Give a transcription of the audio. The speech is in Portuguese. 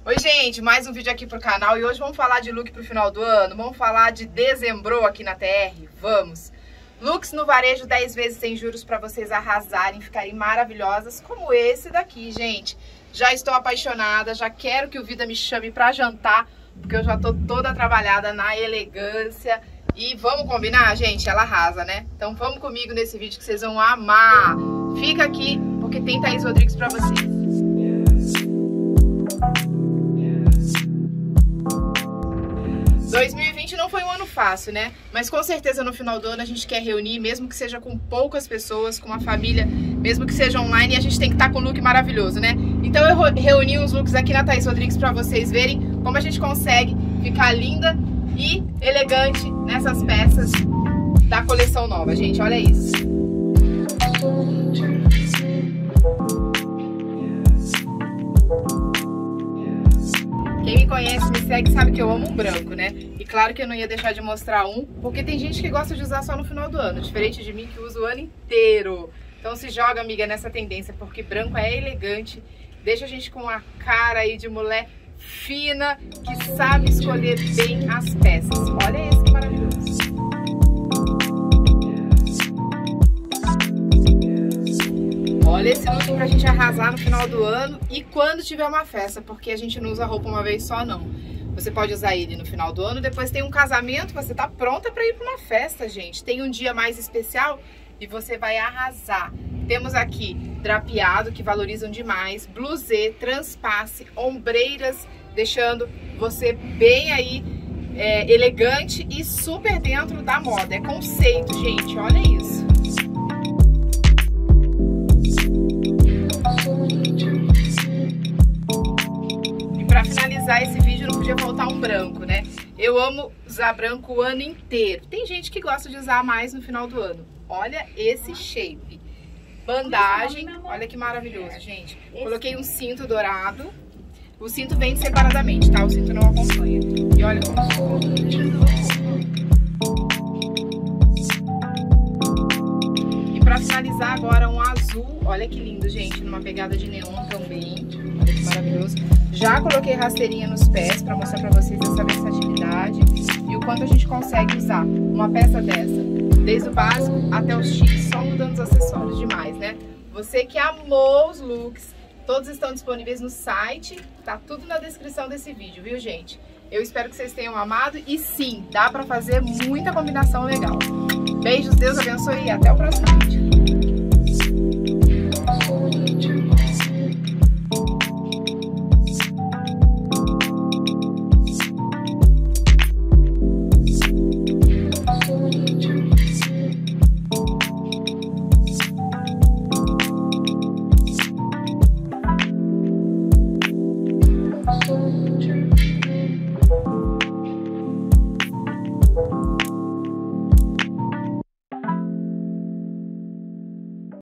Oi gente, mais um vídeo aqui pro canal e hoje vamos falar de look pro final do ano, vamos falar de dezembro aqui na TR, vamos! Looks no varejo 10 vezes sem juros para vocês arrasarem, ficarem maravilhosas como esse daqui, gente. Já estou apaixonada, já quero que o Vida me chame pra jantar, porque eu já tô toda trabalhada na elegância. E vamos combinar, gente? Ela arrasa, né? Então vamos comigo nesse vídeo que vocês vão amar. Fica aqui, porque tem Thaís Rodrigues pra vocês. 2020 não foi um ano fácil, né? Mas com certeza no final do ano a gente quer reunir, mesmo que seja com poucas pessoas, com uma família, mesmo que seja online, e a gente tem que estar com um look maravilhoso, né? Então eu reuni uns looks aqui na Thaís Rodrigues pra vocês verem como a gente consegue ficar linda e elegante nessas peças da coleção nova, gente. Olha isso. Quem me conhece, me segue, sabe que eu amo um branco, né? E claro que eu não ia deixar de mostrar um, porque tem gente que gosta de usar só no final do ano, diferente de mim que usa o ano inteiro. Então se joga, amiga, nessa tendência, porque branco é elegante, deixa a gente com a cara aí de mulher fina, que sabe escolher bem as peças. Olha esse que maravilhoso. Olha esse look pra gente arrasar no final do ano e quando tiver uma festa, porque a gente não usa roupa uma vez só, não. Você pode usar ele no final do ano, depois tem um casamento, você tá pronta pra ir pra uma festa, gente. Tem um dia mais especial e você vai arrasar. Temos aqui drapeado, que valorizam demais, blusê, transpasse, ombreiras, deixando você bem aí elegante e super dentro da moda. É conceito, gente, olha isso. E para finalizar esse vídeo não podia faltar um branco, né? Eu amo usar branco o ano inteiro. Tem gente que gosta de usar mais no final do ano. Olha esse shape. Bandagem, olha que maravilhoso, gente. Coloquei um cinto dourado. O cinto vem separadamente, tá? O cinto não acompanha. E olha como ficou. E pra finalizar agora um azul. Olha que lindo, gente. Numa pegada de neon também. Olha que maravilhoso. Já coloquei rasteirinha nos pés pra mostrar pra vocês essa versatilidade. E o quanto a gente consegue usar uma peça dessa. Desde o básico até os chiques, só mudando os acessórios. Demais, né? Você que amou os looks, todos estão disponíveis no site. Tá tudo na descrição desse vídeo, viu, gente? Eu espero que vocês tenham amado. E sim, dá pra fazer muita combinação legal. Beijos, Deus abençoe e até o próximo vídeo.